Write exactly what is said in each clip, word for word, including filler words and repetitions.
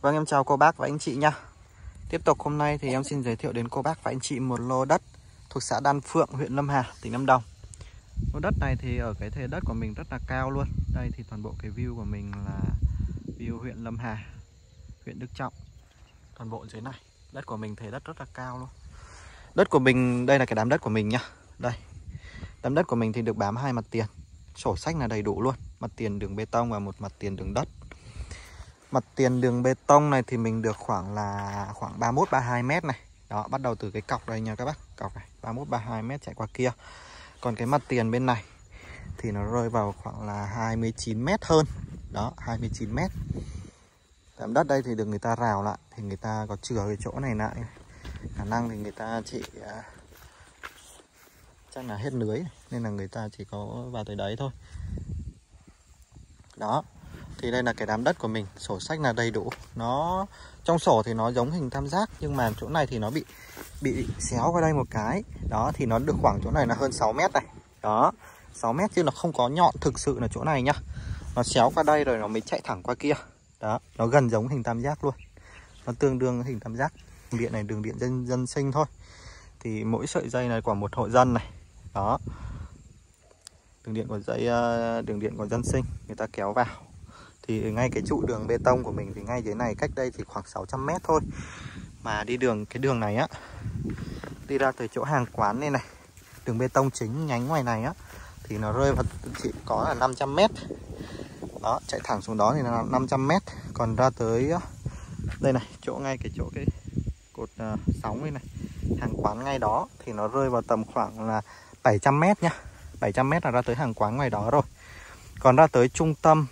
Vâng, em chào cô bác và anh chị nha. Tiếp tục hôm nay thì em xin giới thiệu đến cô bác và anh chị một lô đất thuộc xã Đan Phượng, huyện Lâm Hà, tỉnh Lâm Đồng. Lô đất này thì ở cái thể đất của mình rất là cao luôn. Đây thì toàn bộ cái view của mình là view huyện Lâm Hà, huyện Đức Trọng. Toàn bộ dưới này, đất của mình thể đất rất là cao luôn. Đất của mình, đây là cái đám đất của mình nha. Đây, đám đất của mình thì được bám hai mặt tiền. Sổ sách là đầy đủ luôn. Mặt tiền đường bê tông và một mặt tiền đường đất. Mặt tiền đường bê tông này thì mình được khoảng là khoảng ba mươi mốt ba mươi hai mét này. Đó, bắt đầu từ cái cọc đây nha các bác. Cọc này, ba mươi mốt ba mươi hai mét chạy qua kia. Còn cái mặt tiền bên này thì nó rơi vào khoảng là hai mươi chín mét hơn. Đó, hai mươi chín mét. Đám đất đây thì được người ta rào lại. Thì người ta có chừa cái chỗ này lại. Khả năng thì người ta chỉ chắc là hết lưới. Nên là người ta chỉ có vào tới đấy thôi. Đó. Thì đây là cái đám đất của mình, sổ sách là đầy đủ. Nó trong sổ thì nó giống hình tam giác, nhưng mà chỗ này thì nó bị bị xéo qua đây một cái. Đó, thì nó được khoảng chỗ này là hơn sáu mét này. Đó, sáu mét chứ nó không có nhọn thực sự là chỗ này nhá. Nó xéo qua đây rồi nó mới chạy thẳng qua kia. Đó, nó gần giống hình tam giác luôn. Nó tương đương với hình tam giác. Đường điện này đường điện dân dân sinh thôi. Thì mỗi sợi dây này của một hộ dân này. Đó. Đường điện của dây đường điện của dân sinh người ta kéo vào. Thì ngay cái trụ đường bê tông của mình thì ngay dưới này cách đây thì khoảng sáu trăm mét thôi. Mà đi đường cái đường này á, đi ra tới chỗ hàng quán này này, đường bê tông chính nhánh ngoài này á, thì nó rơi vào chỉ có là năm trăm mét. Đó, chạy thẳng xuống đó thì là năm trăm mét. Còn ra tới đây này, chỗ ngay cái chỗ cái cột uh, sóng này này, hàng quán ngay đó thì nó rơi vào tầm khoảng là bảy trăm mét nhá. bảy trăm mét là ra tới hàng quán ngoài đó rồi. Còn ra tới trung tâm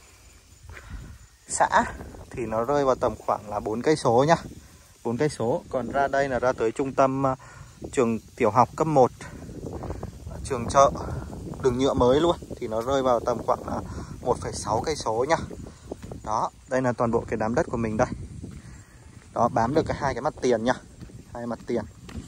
xã thì nó rơi vào tầm khoảng là bốn cây số nhá. bốn cây số. Còn ra đây là ra tới trung tâm uh, trường tiểu học cấp một, trường chợ, đường nhựa mới luôn, thì nó rơi vào tầm khoảng là một phẩy sáu cây số nhá. Đó, đây là toàn bộ cái đám đất của mình đây. Đó, bám được cái hai cái mặt tiền nhá. Hai mặt tiền.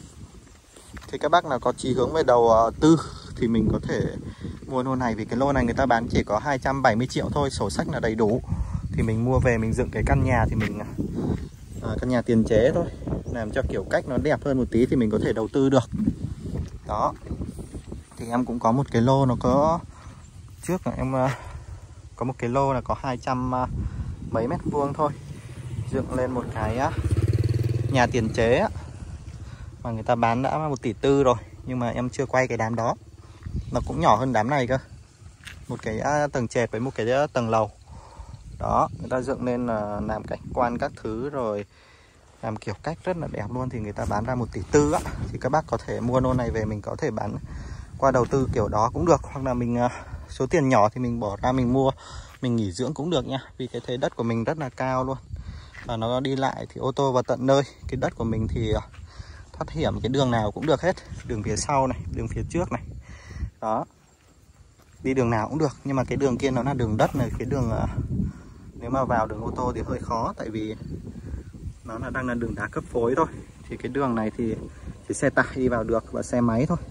Thì các bác nào có chí hướng về đầu uh, tư thì mình có thể mua lô này, vì cái lô này người ta bán chỉ có hai trăm bảy mươi triệu thôi, sổ sách là đầy đủ. Thì mình mua về mình dựng cái căn nhà thì mình à, căn nhà tiền chế thôi, làm cho kiểu cách nó đẹp hơn một tí thì mình có thể đầu tư được. Đó. Thì em cũng có một cái lô nó có trước là em uh, có một cái lô là có hai trăm uh, mấy mét vuông thôi, dựng lên một cái uh, nhà tiền chế uh, mà người ta bán đã một tỷ tư rồi, nhưng mà em chưa quay cái đám đó. Nó cũng nhỏ hơn đám này cơ. Một cái uh, tầng trệt với một cái uh, tầng lầu. Đó, người ta dựng lên là làm cảnh quan các thứ rồi làm kiểu cách rất là đẹp luôn, thì người ta bán ra một tỷ tư á. Thì các bác có thể mua lô này về mình có thể bán qua đầu tư kiểu đó cũng được, hoặc là mình số tiền nhỏ thì mình bỏ ra mình mua mình nghỉ dưỡng cũng được nha. Vì cái thế đất của mình rất là cao luôn, và nó đi lại thì ô tô vào tận nơi. Cái đất của mình thì thoát hiểm cái đường nào cũng được hết, đường phía sau này, đường phía trước này. Đó, đi đường nào cũng được, nhưng mà cái đường kia nó là đường đất này, cái đường nếu mà vào đường ô tô thì hơi khó, tại vì nó là đang là đường đá cấp phối thôi. Thì cái đường này thì chỉ xe tải đi vào được và xe máy thôi.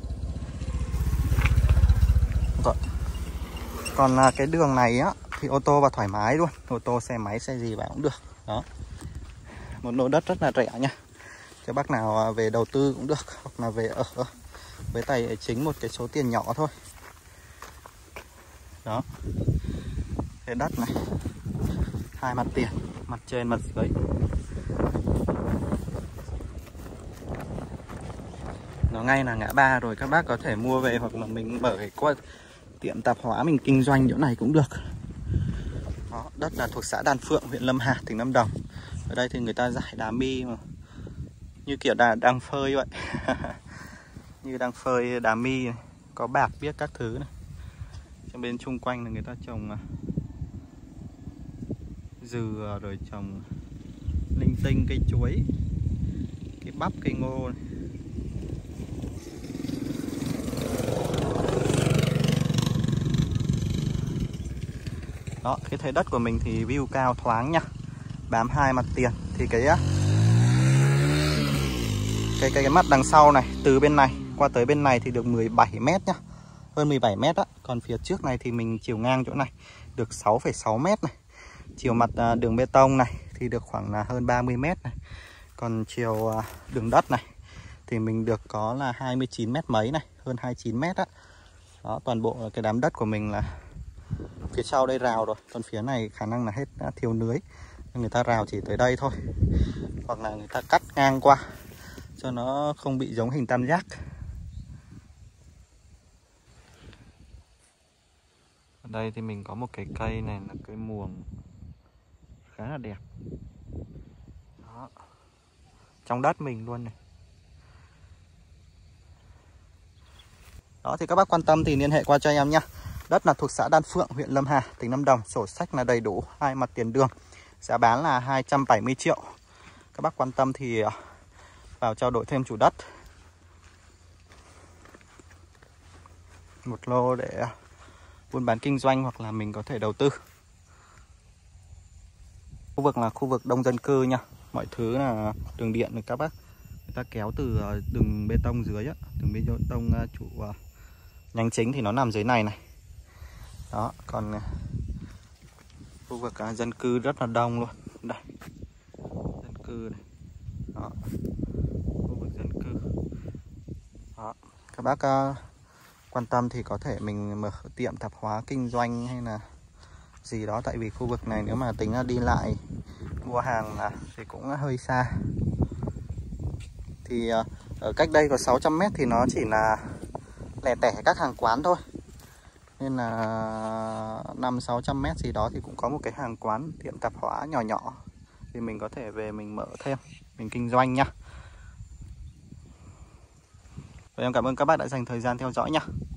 Rồi. Còn là cái đường này á thì ô tô vào thoải mái luôn, ô tô xe máy xe gì vào cũng được. Đó, một lô đất rất là rẻ nha, cho bác nào về đầu tư cũng được, hoặc là về ở với tài chính một cái số tiền nhỏ thôi. Đó, cái đất này hai mặt tiền, mặt trên mặt dưới. Nó ngay là ngã ba rồi, các bác có thể mua về, hoặc là mình mở cái qua tiệm tạp hóa mình kinh doanh chỗ này cũng được. Đó, đất là thuộc xã Đan Phượng, huyện Lâm Hà, tỉnh Lâm Đồng. Ở đây thì người ta giải đá mi mà như kiểu đà, đang phơi vậy. Như đang phơi đá mi này, có bạc biết các thứ này. Trong bên chung quanh là người ta trồng dừa, rồi trồng linh tinh, cây chuối, cây bắp, cây ngô này. Đó, cái thế đất của mình thì view cao thoáng nha, bám hai mặt tiền. Thì cái cái cái, cái mặt đằng sau này, từ bên này qua tới bên này thì được mười bảy mét nhá, hơn mười bảy mét á. Còn phía trước này thì mình chiều ngang chỗ này được sáu phẩy sáu mét này. Chiều mặt đường bê tông này thì được khoảng là hơn ba mươi mét này. Còn chiều đường đất này thì mình được có là hai mươi chín mét mấy này, hơn hai mươi chín mét á. Đó, toàn bộ cái đám đất của mình là phía sau đây rào rồi, còn phía này khả năng là hết đã thiếu lưới. Người ta rào chỉ tới đây thôi, hoặc là người ta cắt ngang qua cho nó không bị giống hình tam giác. Ở đây thì mình có một cái cây này là cây muồng khá là đẹp. Đó, trong đất mình luôn này. Đó thì các bác quan tâm thì liên hệ qua cho em nhé. Đất là thuộc xã Đan Phượng, huyện Lâm Hà, tỉnh Lâm Đồng. Sổ sách là đầy đủ, hai mặt tiền đường. Giá bán là hai trăm bảy mươi triệu. Các bác quan tâm thì vào trao đổi thêm chủ đất. Một lô để buôn bán kinh doanh hoặc là mình có thể đầu tư. Khu vực là khu vực đông dân cư nha. Mọi thứ là đường điện này các bác. Người ta kéo từ đường bê tông dưới á, đường bê tông trụ nhánh chính thì nó nằm dưới này này. Đó, còn khu vực dân cư rất là đông luôn. Đây, dân cư này. Đó, khu vực dân cư. Đó, các bác uh, quan tâm thì có thể mình mở tiệm tạp hóa kinh doanh hay là gì đó. Tại vì khu vực này nếu mà tính là đi lại mua hàng là thì cũng hơi xa. Thì uh, ở cách đây có sáu trăm mét thì nó chỉ là lẻ tẻ các hàng quán thôi. Nên là năm sáu trăm mét gì đó thì cũng có một cái hàng quán tiệm tạp hóa nhỏ nhỏ. Thì mình có thể về mình mở thêm, mình kinh doanh nha. Và em cảm ơn các bác đã dành thời gian theo dõi nha.